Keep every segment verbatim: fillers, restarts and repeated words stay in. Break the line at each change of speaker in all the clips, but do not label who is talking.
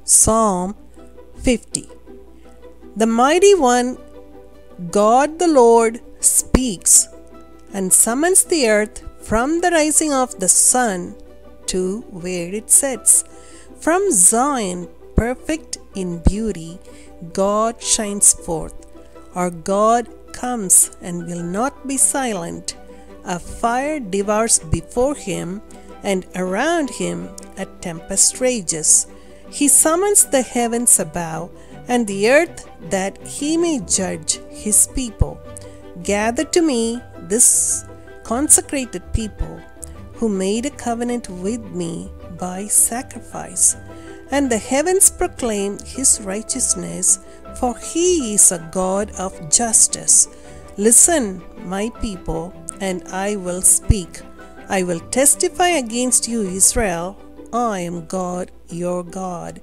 Psalm fifty. The Mighty One, God the Lord, speaks and summons the earth from the rising of the sun to where it sets. From Zion, perfect in beauty, God shines forth. Our God comes and will not be silent. A fire devours before him, and around him a tempest rages. He summons the heavens above and the earth that he may judge his people. Gather to me this consecrated people who made a covenant with me by sacrifice. And the heavens proclaim his righteousness, for he is a God of justice. Listen, my people, and I will speak. I will testify against you, Israel. I am God, your God.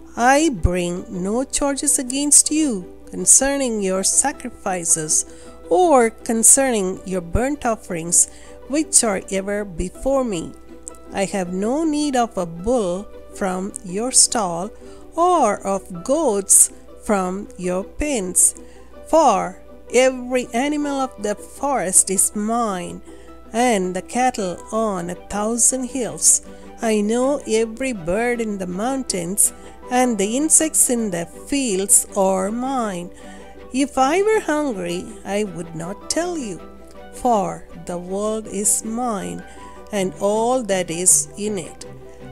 I bring no charges against you concerning your sacrifices or concerning your burnt offerings, which are ever before me. I have no need of a bull from your stall or of goats from your pens, for every animal of the forest is mine, and the cattle on a thousand hills. I know every bird in the mountains, and the insects in the fields are mine. If I were hungry, I would not tell you, for the world is mine, and all that is in it.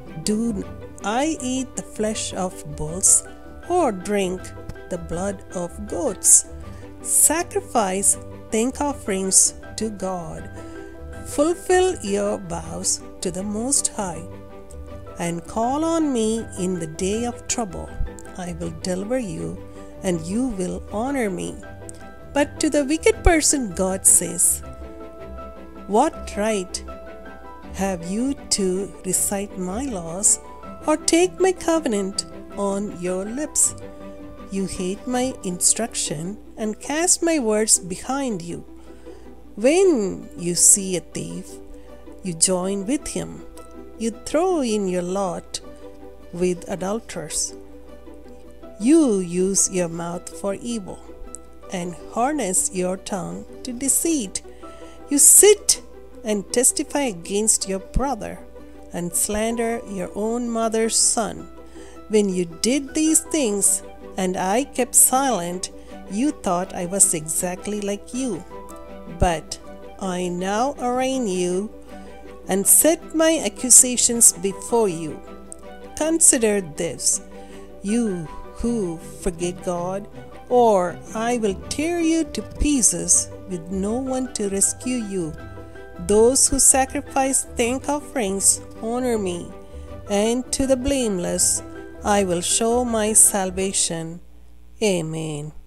Do I eat the flesh of bulls, or drink the blood of goats? Sacrifice thank offerings to God. Fulfill your vows to the Most High, and call on me in the day of trouble. I will deliver you, and you will honor me. But to the wicked person God says, what right have you to recite my laws or take my covenant on your lips? You hate my instruction and cast my words behind you. When you see a thief, you join with him. You throw in your lot with adulterers. You use your mouth for evil and harness your tongue to deceit. You sit and testify against your brother and slander your own mother's son. When you did these things and I kept silent, you thought I was exactly like you. But I now arraign you and set my accusations before you. Consider this, you who forget God, or I will tear you to pieces with no one to rescue you. Those who sacrifice thank offerings honor me, and to the blameless I will show my salvation. Amen.